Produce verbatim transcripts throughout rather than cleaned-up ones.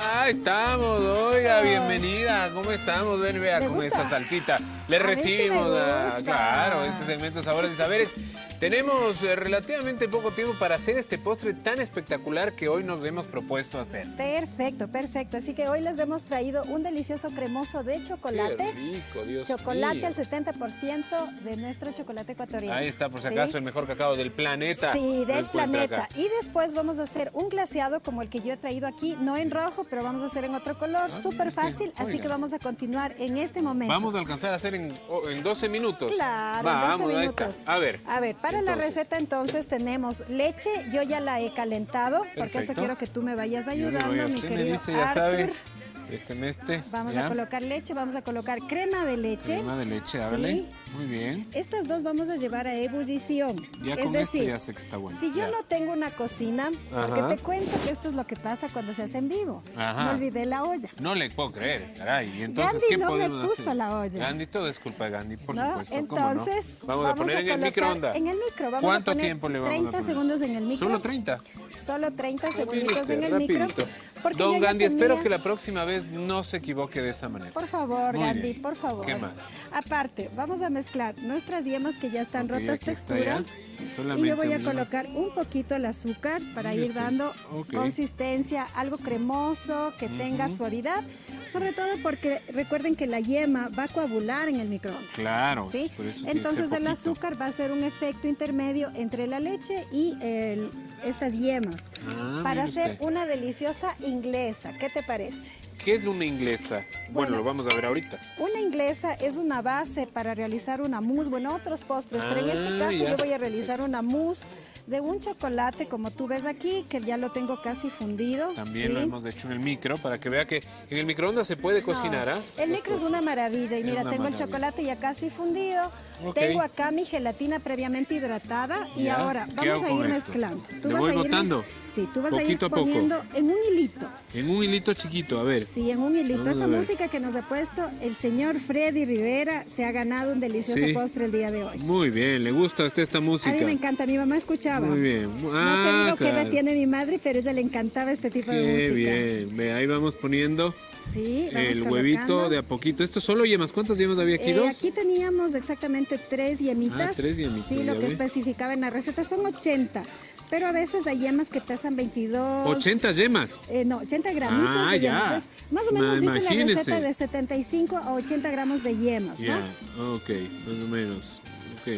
Ah, estamos, oiga, bienvenida. ¿Cómo estamos? Ven, vea, con esa salsita. Le recibimos, a, claro, este segmento Sabores y Saberes. Tenemos eh, relativamente poco tiempo para hacer este postre tan espectacular que hoy nos hemos propuesto hacer. Perfecto, perfecto. Así que hoy les hemos traído un delicioso cremoso de chocolate. Qué rico, Dios Chocolate mío. al setenta por ciento de nuestro chocolate ecuatoriano. Ahí está, por si ¿Sí? acaso, el mejor cacao del planeta. Sí, del planeta. Acá. Y después vamos a hacer un glaseado como el que yo he traído aquí, no en rojo, pero vamos a hacer en otro color, Ah, súper sí, fácil. Así oiga. que vamos a continuar en este momento. Vamos a alcanzar a hacer en, en doce minutos. Claro, vamos, doce ahí minutos. está. A ver. A ver, para entonces. la receta entonces tenemos leche, yo ya la he calentado, porque Perfecto. eso quiero que tú me vayas Yo le ayudando, voy a mi usted, me querido dice, ya Arthur. sabe. Este meste. Vamos ¿ya? a colocar leche, vamos a colocar crema de leche. Crema de leche, hágale. Sí. Muy bien. Estas dos vamos a llevar a ebullición. Ya es con decir, esto ya sé que está bueno. si yo ya. no tengo una cocina, porque Ajá. te cuento que esto es lo que pasa cuando se hace en vivo. Ajá. Me olvidé la olla. No le puedo creer, caray. ¿Y entonces Gandhi qué no me podemos puso hacer? la olla. Gandhi, todo es culpa de Gandhi, por ¿No? supuesto. ¿Cómo no? Entonces, Vamos, a poner en el colocar microondas. En el micro, vamos ¿Cuánto a poner tiempo le vamos a treinta poner? segundos en el micro. ¿Solo treinta? Solo treinta Ah, mire segunditos usted, en el rapidito. micro. porque Don yo ya Gandhi, tenía- espero que la próxima vez no se equivoque de esa manera. Por favor, Muy Gandhi, bien. por favor. ¿Qué más? Aparte, vamos a mezclar nuestras yemas que ya están Ok, rotas aquí está textura. ya. Solamente Y yo voy a un- colocar un poquito el azúcar para Mire ir usted. dando Ok. consistencia, algo cremoso, que tenga Ujú. suavidad. Sobre todo porque recuerden que la yema va a coagular en el microondas. Claro, ¿Sí? por eso tiene que Entonces ser el poquito. azúcar va a ser un efecto intermedio entre la leche y el- estas yemas Ah, para mire hacer usted. una deliciosa inglesa. ¿Qué te parece? ¿Qué es una inglesa? Bueno, Bueno. lo vamos a ver ahorita. Una inglesa es una base para realizar una mousse, bueno, otros postres, pero en este Ah, caso ya. yo voy a realizar una mousse de un chocolate, como tú ves aquí, que ya lo tengo casi fundido. También ¿sí? lo hemos hecho en el micro para que vea que en el microondas se puede cocinar, ¿ah? El Los micro es postres. una maravilla y Es mira, una tengo el maravilla. chocolate ya casi fundido, Ok. tengo acá mi gelatina previamente hidratada y Ya, ahora ¿qué vamos hago a con ir esto? mezclando. ¿Le vas voy a ir- botando? Sí, tú vas Poquito a a ir poco. poniendo en un hilito. En un hilito chiquito, a ver. Sí, en un hilito. Vamos Esa a ver. música que nos ha puesto el señor Freddy Rivera se ha ganado un delicioso Sí. postre el día de hoy. Muy bien, le gusta a usted esta A música. mí me encanta, mi mamá escuchaba. Muy bien. No te Ah, digo qué edad claro. tiene mi madre, pero a ella le encantaba este tipo de Qué música. bien. Ve, ahí vamos poniendo Sí, vamos el colocando. huevito de a poquito. ¿Esto solo yemas? ¿Cuántas yemas había aquí? Eh, ¿Dos? aquí teníamos exactamente tres yemitas. Ah, tres yemitas, Sí, lo ya que ve. especificaba en la receta son ochenta. Pero a veces hay yemas que pesan veintidós. ochenta yemas. Eh, no, ochenta gramitos Ah, de ya. yemas. Es más o menos Ma- dice la imagínese. receta de setenta y cinco a ochenta gramos de yemas, ¿no? Ya, ok, más o menos. Ok.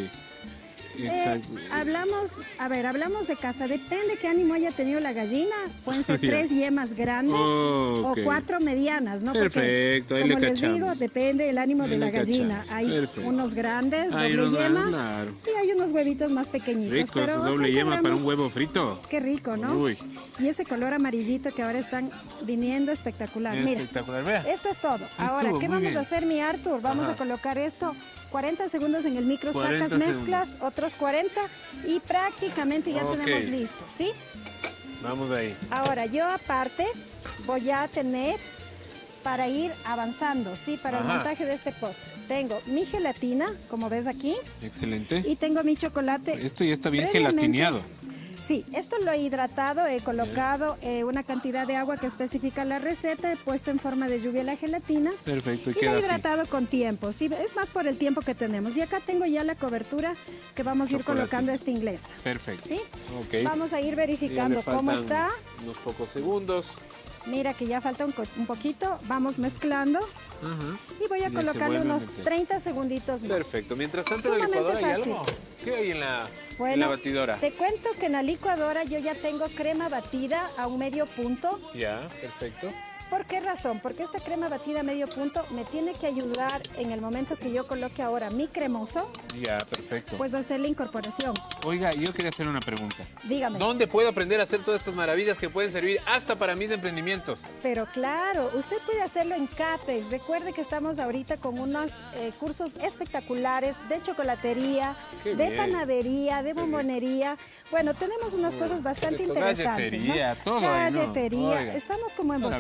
Eh, Exacto. hablamos, a ver, hablamos de casa. Depende qué ánimo haya tenido la gallina. Pueden ser Ya. tres yemas grandes Oh, ok. o cuatro medianas, ¿no? Porque, Perfecto, ahí le como les cachamos. digo, depende del ánimo Ahí de la le gallina. cachamos. Hay Perfecto. unos grandes, Hay doble unos yema, grandes, claro. y hay unos huevitos más pequeñitos. Rico, pero ese doble ochenta yema para un gramos. huevo frito. Qué rico, ¿no? Uy. Y ese color amarillito que ahora están viniendo espectacular. Mira, Espectacular, vea. esto es todo. Ahora, estuvo, ¿qué muy vamos bien. a hacer, mi Arthur? Vamos Ajá. a colocar esto cuarenta segundos en el micro, cuarenta sacas, mezclas, segundos. otros cuarenta y prácticamente ya Ok. tenemos listo, ¿sí? Vamos ahí. Ahora, yo aparte voy a tener para ir avanzando, ¿sí? Para el Ajá. montaje de este postre. Tengo mi gelatina, como ves aquí, Excelente. y tengo mi chocolate. Esto ya está bien previamente- gelatineado. Sí, esto lo he hidratado, he colocado eh, una cantidad de agua que especifica la receta, he puesto en forma de lluvia la gelatina Perfecto, y y lo queda he así. hidratado con tiempo, sí, es más por el tiempo que tenemos. Y acá tengo ya la cobertura que vamos a ir Chocolate. colocando esta inglesa. Perfecto. ¿Sí? Ok. Vamos a ir Ya verificando le cómo faltan está. unos pocos segundos. Mira que ya falta un, co- un poquito, vamos mezclando Ajá. y voy a Y se colocarle vuelve a unos meter. treinta segunditos más. Perfecto. Mientras tanto en la Sumamente licuadora hay fácil. algo. ¿Qué hay en la, en Bueno, la batidora? te cuento que en la licuadora yo ya tengo crema batida a un medio punto. Ya, perfecto. ¿Por qué razón? Porque esta crema batida a medio punto me tiene que ayudar en el momento que yo coloque ahora mi cremoso, Ya, perfecto. pues a hacer la incorporación. Oiga, yo quería hacer una pregunta. Dígame. ¿Dónde puedo aprender a hacer todas estas maravillas que pueden servir hasta para mis emprendimientos? Pero claro, usted puede hacerlo en CAPEX. Recuerde que estamos ahorita con unos eh, cursos espectaculares de chocolatería, Qué de bien. panadería, de bombonería. Bueno, tenemos unas cosas bastante de todo. interesantes. Galletería, ¿no? todo ahí, ¿no? Galletería. Oiga, Estamos como en botica, maravilloso. ¿sabes?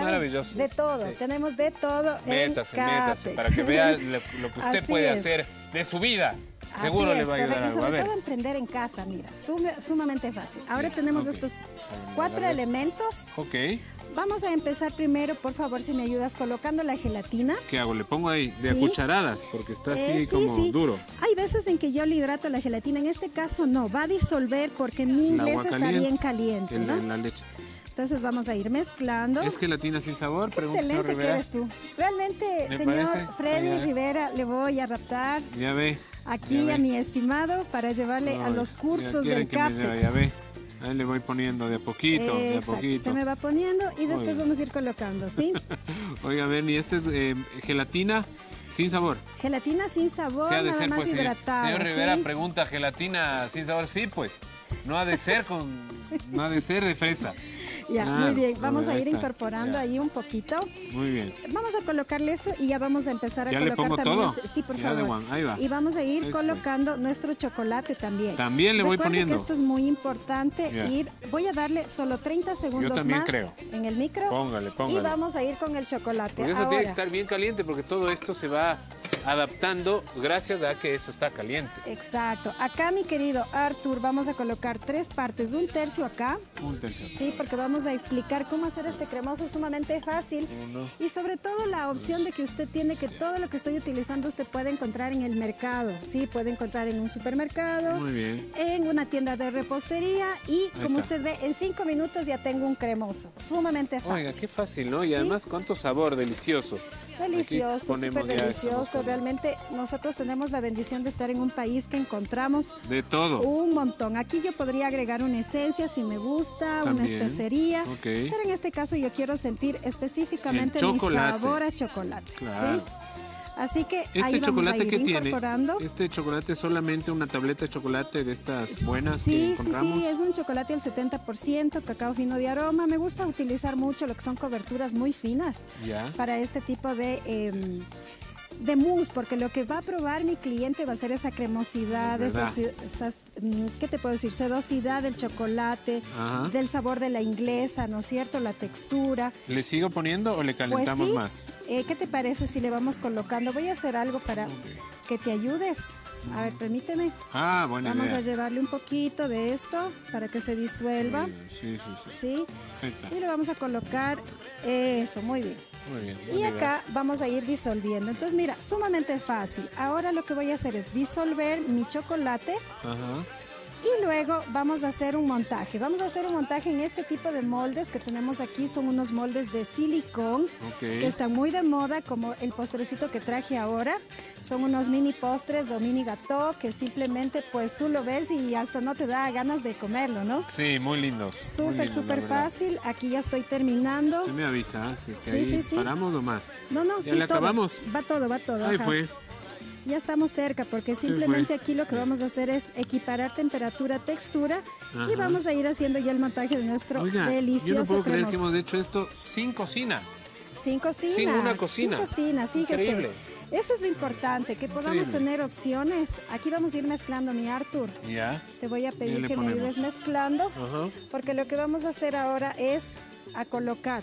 maravilloso. De todo, sí. Tenemos de todo. Métase, en métase, Capex. para que vea lo, lo que usted Así puede es. hacer de su vida. Seguro Así le es, va a ayudar correcto. algo. Sobre A ver. todo emprender en casa, mira, sum- sumamente fácil. Ahora Sí, tenemos okay. estos Ver, cuatro elementos. Ok. Vamos a empezar primero, por favor, si me ayudas, colocando la gelatina. ¿Qué hago? Le pongo ahí de Sí. a cucharadas, porque está así Eh, sí, como sí. duro. Hay veces en que yo le hidrato la gelatina, en este caso no, va a disolver porque mi El inglés agua está caliente, bien caliente, el- ¿no? La leche. Entonces vamos a ir mezclando. ¿Es gelatina sin sabor? Qué Pregunta, señor excelente que Rivera. eres tú. Realmente, ¿Me señor parece? Freddy Ay, ay. Rivera, le voy a raptar Ya ve. aquí ya ve. a mi estimado para llevarle a Ay, los ya cursos quieren del que me lleve, CAPEX. Ya ve. Ahí le voy poniendo de a poquito, de a Exacto, poquito. usted me va poniendo y después Oiga. vamos a ir colocando, ¿sí? Oiga, Bernie, esta es eh, gelatina sin sabor. Gelatina sin sabor, Sí ha de nada ser, más pues, señor, hidratada, señor Rivera ¿sí? pregunta, ¿gelatina sin sabor? Sí, pues. No ha de ser con... No ha de ser de fresa. Ya, Claro, muy bien, vamos ahí a ir está, incorporando ya. ahí un poquito. Muy bien. Vamos a colocarle eso y ya vamos a empezar a ¿Ya le colocar pongo también. todo? el cho- Sí, por Ya, de favor. one, ahí va. Y vamos a ir Ahí colocando nuestro chocolate también. También le voy Recuerde poniendo. que esto es muy importante. Ya. Ir, voy a darle solo treinta segundos también más creo. en el micro. Póngale, póngale. Y vamos a ir con el chocolate. Porque eso Ahora, tiene que estar bien caliente, porque todo esto se va adaptando gracias a que eso está caliente. Exacto. Acá, mi querido Arthur, vamos a colocar tres partes, un tercio acá. Un tercio. Sí, porque vamos a explicar cómo hacer este cremoso sumamente fácil. Uno. Y sobre todo la opción de que usted tiene que todo lo que estoy utilizando usted puede encontrar en el mercado. Sí, puede encontrar en un supermercado, Muy bien. en una tienda de repostería y como está. usted ve, en cinco minutos ya tengo un cremoso. Sumamente fácil. Oiga, qué fácil, ¿no? Y Sí. además, cuánto sabor, delicioso. Delicioso, Aquí ponemos súper ya delicioso. estamos- Realmente nosotros tenemos la bendición de estar en un país que encontramos De todo. un montón. Aquí yo podría agregar una esencia si me gusta, una También. especería. Ok. Pero en este caso yo quiero sentir específicamente El mi chocolate. sabor a chocolate. Claro. ¿sí? Así que Este ahí vamos a chocolate ir que tiene, incorporando. este chocolate es solamente una tableta de chocolate de estas buenas que Sí, sí, encontramos. sí, es un chocolate al setenta por ciento, cacao fino de aroma. Me gusta utilizar mucho lo que son coberturas muy finas Ya. para este tipo de, eh, de mousse, porque lo que va a probar mi cliente va a ser esa cremosidad, Es verdad. esas, esas, mm, ¿qué te puedo decir? Sedosidad del chocolate, Ajá. del sabor de la inglesa, ¿no es cierto? La textura. ¿Le sigo poniendo o le Pues calentamos sí, más? eh, ¿qué te parece si le vamos colocando? Voy a hacer algo para que te ayudes. A ver, permíteme. Ah, buena Vamos idea. a llevarle un poquito de esto para que se disuelva. Muy bien, Sí, sí, sí. ¿Sí? Ahí está. Y le vamos a colocar eso, muy bien. Muy bien. Y buena idea. acá vamos a ir disolviendo. Entonces, mira, sumamente fácil. Ahora lo que voy a hacer es disolver mi chocolate Ajá. y luego vamos a hacer un montaje. Vamos a hacer un montaje en este tipo de moldes que tenemos aquí. Son unos moldes de silicón Ok. que están muy de moda, como el postrecito que traje ahora. Son unos mini postres o mini gâteau que simplemente pues tú lo ves y hasta no te da ganas de comerlo, ¿no? Sí, muy lindos. muy Súper, lindos, la súper verdad. fácil. Aquí ya estoy terminando. Usted me avisa ¿eh? si es que Sí, ahí sí, sí. paramos o más. No, no, ¿Ya sí, le todo. acabamos? Va todo, va todo. Ahí ajá. fue. Ya estamos cerca porque simplemente aquí lo que vamos a hacer es equiparar temperatura, textura y Ajá. vamos a ir haciendo ya el montaje de nuestro Oiga, delicioso yo no puedo creer que cremoso. hemos hecho esto sin cocina. Sin cocina. sin una cocina. Sin cocina, fíjese. Increíble. Eso es lo importante, que podamos Increíble. tener opciones. Aquí vamos a ir mezclando, mi Arthur. Ya. Te voy a Ya pedir le que me ponemos. ayudes mezclando Ajá. porque lo que vamos a hacer ahora es a colocar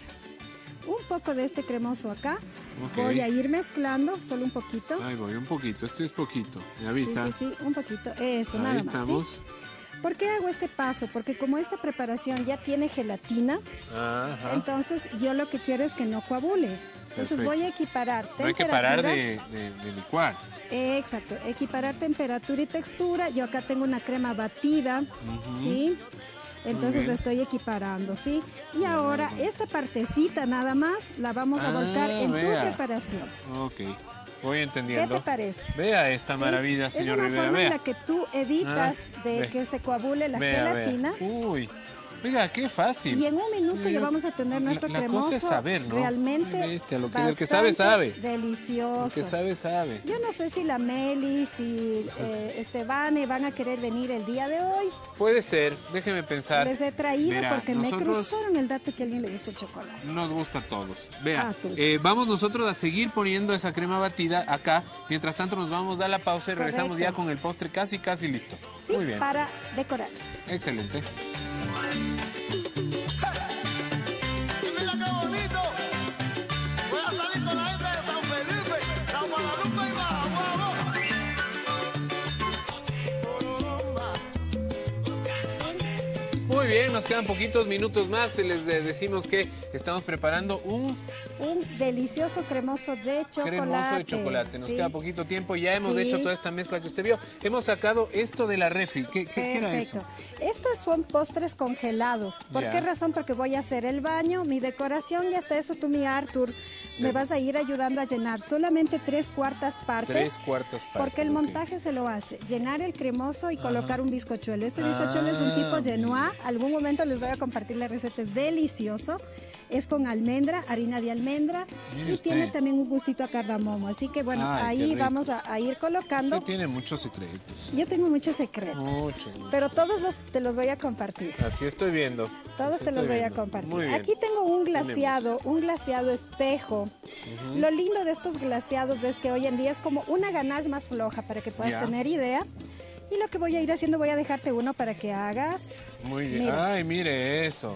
un poco de este cremoso acá. Ok. Voy a ir mezclando, solo un poquito. Ahí voy, un poquito. Este es poquito. Me Sí, avisa. sí, sí, un poquito. Eso, Ahí nada más. estamos. ¿sí? ¿Por qué hago este paso? Porque como esta preparación ya tiene gelatina, Ajá. entonces yo lo que quiero es que no coagule. Entonces Perfecto. voy a equiparar No hay que temperatura. parar de, de- de licuar. Eh, exacto, equiparar temperatura y textura. Yo acá tengo una crema batida, Ujú. ¿sí? Entonces bien. estoy equiparando, ¿sí? Y ahora esta partecita nada más la vamos a Ah, volcar en vea. tu preparación. Ok. Voy ¿Qué entendiendo. te parece? Vea esta ¿Sí? maravilla, señor Es una Rivera. forma Vea. en la que tú evitas Ah, de ve. que se coagule la Vea, vea. gelatina. Uy. Oiga, qué fácil. Y en un minuto Yo- ya vamos a tener la- nuestro la cremoso cosa es saber, ¿no? realmente Qué bestia, lo que- el que sabe, sabe. delicioso. El que sabe, sabe. Yo no sé si la Meli, si eh, Estebane van a querer venir el día de hoy. Puede ser. Déjeme pensar. Les he traído Mira, porque me nosotros- cruzaron el dato que a alguien le gusta el chocolate. Nos gusta a todos. Vea, A todos. eh, vamos nosotros a seguir poniendo esa crema batida acá. Mientras tanto nos vamos a la pausa y regresamos Correcto. ya con el postre casi, casi listo. Sí, Muy bien. para decorar. Excelente. ¡Mira qué bonito! Muy bien, nos quedan poquitos minutos más. Les de- decimos que estamos preparando un Un delicioso cremoso de chocolate. cremoso de chocolate. Nos Sí. queda poquito tiempo. Ya hemos Sí. hecho toda esta mezcla que usted vio. Hemos sacado esto de la refri. ¿Qué, qué- qué era eso? Perfecto. Estos son postres congelados. ¿Por Ya. qué razón? Porque voy a hacer el baño, mi decoración y hasta eso tú, mi Arthur, me vas a ir ayudando a llenar solamente tres cuartas partes. Tres cuartas partes. Porque el ok. montaje se lo hace, llenar el cremoso y colocar un bizcochuelo. Este bizcochuelo es un Ah, tipo bien. Genoa. Algún momento les voy a compartir la receta, es delicioso. Es con almendra, harina de almendra Mire y usted. tiene también un gustito a cardamomo. Así que bueno, Ay, qué ahí rico. vamos a, a ir colocando. Usted tiene muchos secretos. Yo tengo muchos secretos. Muchos, muchos. Pero todos los, te los voy a compartir. Así estoy viendo. Todos Así te los estoy voy a viendo. compartir. Muy bien. Aquí tengo un glaseado, un glaseado espejo. Lo lindo de estos glaseados es que hoy en día es como una ganache más floja para que puedas Ya. tener idea. Y lo que voy a ir haciendo, voy a dejarte uno para que hagas. Muy bien. Mira. Ay, mire eso.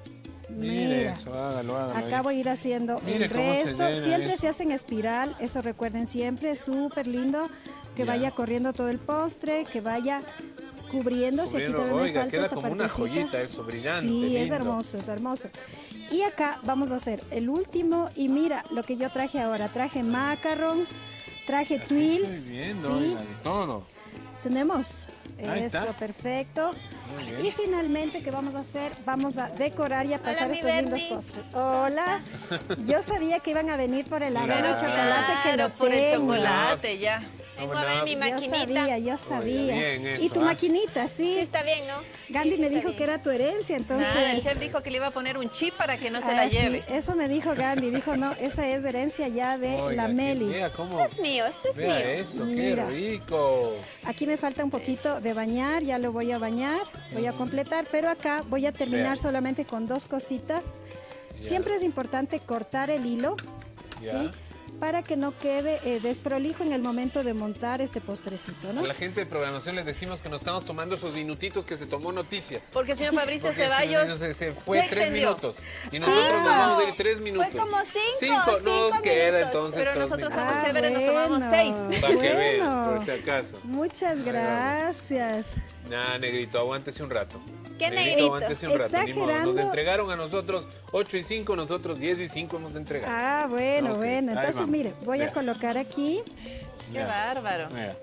Mire Mira. eso, hágalo, hágalo. Acá ahí. voy a ir haciendo Mire el cómo se resto. llena Siempre eso. se hace en espiral, eso recuerden siempre, es súper lindo. Que Ya. vaya corriendo todo el postre, que vaya cubriéndose. Aquí Cubriendo, todavía me oiga, falta queda esta como una partecita. joyita eso, brillante, Sí, es lindo. hermoso, es hermoso. Y acá vamos a hacer el último. Y mira lo que yo traje ahora. Traje macarons, traje Así twills. estoy viendo, sí, oiga, de todo. tenemos. Ahí Eso, está. perfecto. Muy bien. Y finalmente, ¿qué vamos a hacer? Vamos a decorar y a pasar mi estos lindos Bernie. postres. Hola. Yo sabía que iban a venir por el arroz de Claro. chocolate que lo Claro, por el tengo. chocolate, ya. Vengo Vengo a ver mi Yo Yo maquinita. sabía, yo sabía. bien eso, y tu ¿ah? maquinita, sí. Sí, está bien, ¿no? Gandhi Sí, me está dijo bien. que era tu herencia, entonces. Nada, el chef dijo que le iba a poner un chip para que no se Ah, la sí, lleve. eso me dijo Gandhi. Dijo, no, esa es herencia ya de Oiga, la que Meli. Vea cómo. Es mío, ese es Vea mío. eso, Mira. qué rico. Aquí me falta un poquito de bañar, ya lo voy a bañar, voy a completar, pero acá voy a terminar Veas. solamente con dos cositas. Ya. Siempre es importante cortar el hilo, Ya. ¿sí? Para que no quede eh, desprolijo en el momento de montar este postrecito, ¿no? A la gente de programación les decimos que nos estamos tomando esos minutitos que se tomó noticias. Porque el señor Fabricio Porque Ceballos se, se, se fue se tres extendió. minutos. Y nosotros nos vamos a ir tres minutos. Fue como cinco, Cinco, nos cinco queda minutos. entonces Pero dos nosotros minutos. somos chéveres, nos tomamos seis. Para que vean, bueno. por si acaso. Muchas gracias. Nah, negrito, aguántese un rato. ¿Qué negrito? negrito? Aguántese un rato, ni modo. Nos Exagerando. entregaron a nosotros ocho y cinco, nosotros diez y cinco hemos de entregar. Ah, bueno, Ok, bueno. ahí Entonces, vamos. mire, voy Vea. a colocar aquí. Qué Ya. bárbaro. Vea.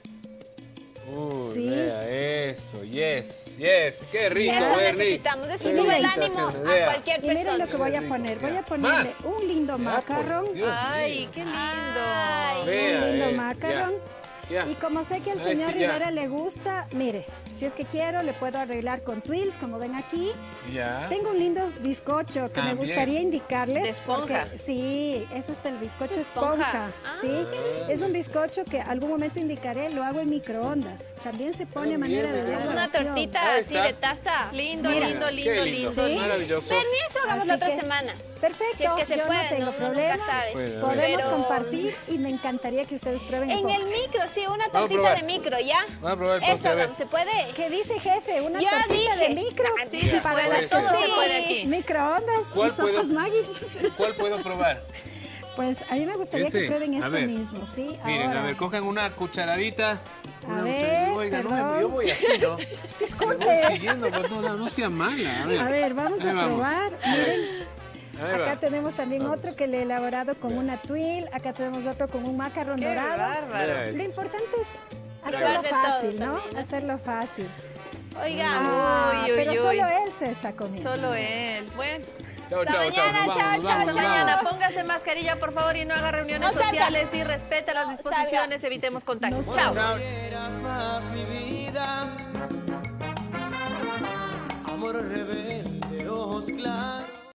Uy, Sí. vea eso, yes, yes, qué rico, Eso Bernie. necesitamos, eso sube el ánimo Felicitaciones, a vea. cualquier Y miren persona. lo que voy a rico, poner. Voy vea. a ponerle Más. un lindo Ya, macarrón. pues, Dios Ay, mío. qué lindo. Vea Un lindo eso, macarrón. Ya, ya. Y como sé que al Ay, señor sí, ya. Rivera le gusta, mire, si es que quiero, le puedo arreglar con twills, como ven aquí. Ya. Tengo un lindo bizcocho que me También. gustaría indicarles. De esponja. porque- sí, ese es el bizcocho ¿De esponja? esponja. Ah, sí, es un bizcocho que algún momento indicaré, lo hago en microondas. También se pone a También, manera de mira. Una decoración. tortita Ahí así está. de taza. Lindo, Mira, lindo, qué lindo, lindo. lindo. Sí. Maravilloso. Permiso, hagamos Así la otra que- semana. Perfecto, Si es que se yo puede, no tengo no, uno problema. nunca sabe. Puede, Podemos Pero- compartir y me encantaría que ustedes prueben el En el postre. micro, sí, una Vamos a tortita probar. de micro, ¿ya? Vamos a probar el postre, Eso, a ver. hagamos, ¿se puede? ¿Qué dice jefe? Una Ya tortita de dije. micro. Ah, sí, se para puede las ser. todo Todo se puede aquí. Microondas ¿Cuál y sopas puedo- Maggis. ¿Cuál puedo probar? Pues a mí me gustaría Ese. que prueben A este ver. mismo, ¿sí? Miren, Ahora. a ver, cojan una cucharadita. A Una ver, cucharadita. Oiga, no me- perdón. yo voy así, ¿no? Disculpe. Me voy siguiendo por todos lados, no sea mala. A ver, A ver, vamos Ahí a probar. Miren, Ahí va. acá tenemos también Vamos. otro que le he elaborado con Vea. una tuile. Acá tenemos otro con un macarrón Qué dorado. bárbaro. Vea Lo esto. importante es Probar hacerlo de todo fácil, ¿no? también, ¿no? Hacerlo fácil. Oiga, Ah, uy, uy, pero uy. solo él se está comiendo. Solo él. Bueno. Chao, Hasta chao, chao. mañana, Nos chao, vamos, nos chao, vamos, nos mañana. vamos. Póngase mascarilla, por favor, y no haga reuniones No salga. sociales y respeta las disposiciones, evitemos contagios. Chao. Chao. Quieras más mi vida.